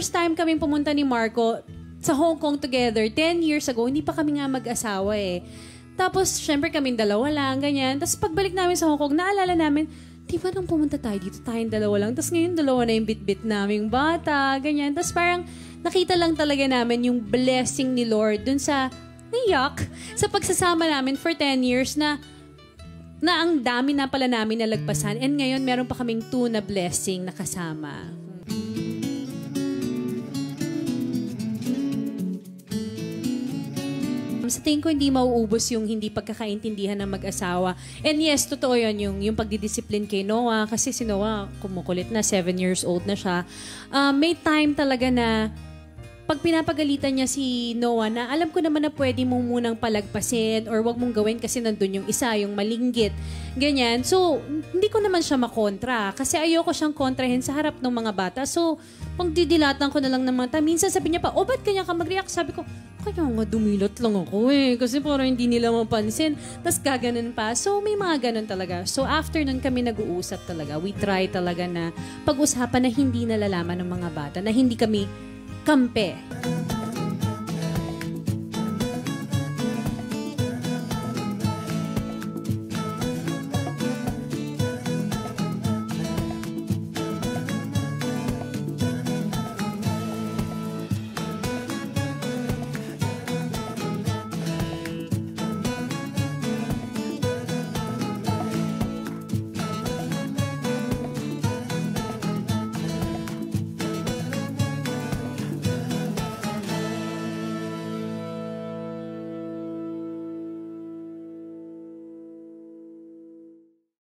first time kaming pumunta ni Marco sa Hong Kong together, 10 years ago, hindi pa kami nga mag-asawa eh. Tapos, syempre kaming dalawa lang, ganyan. Tapos pagbalik namin sa Hong Kong, naalala namin, di ba nung pumunta tayo dito, tayong dalawa lang. Tapos ngayon, dalawa na yung bit-bit naming bata, ganyan. Tapos parang nakita lang talaga namin yung blessing ni Lord dun sa naiyak sa pagsasama namin for 10 years na ang dami na pala namin nalagpasan. And ngayon, meron pa kaming 2 na blessing na kasama. Sa tingin ko, hindi mauubos yung hindi pagkakaintindihan ng mag-asawa. And yes, totoo yun, yung pagdidisiplin kay Noah. Kasi si Noah, kumukulit na, 7 years old na siya. May time talaga na pag pinapagalitan niya si Noah na alam ko naman na pwede mong munang palagpasin or wag mong gawin kasi nandun yung isa, yung malinggit. Ganyan. So, hindi ko naman siya makontra kasi ayoko siyang kontrahin sa harap ng mga bata. So, pag didilatan ko na lang ng mga minsan sabi niya pa, ba't kanya ka mag-react? Sabi ko, kaya nga dumilat lang ako eh. Kasi parang hindi nila mapansin. Tapos gaganon pa. So, may mga ganon talaga. So, after nun kami nag-uusap talaga. We try talaga na pag-usapan na hindi nalalaman ng mga bata. Na hindi kami kampe.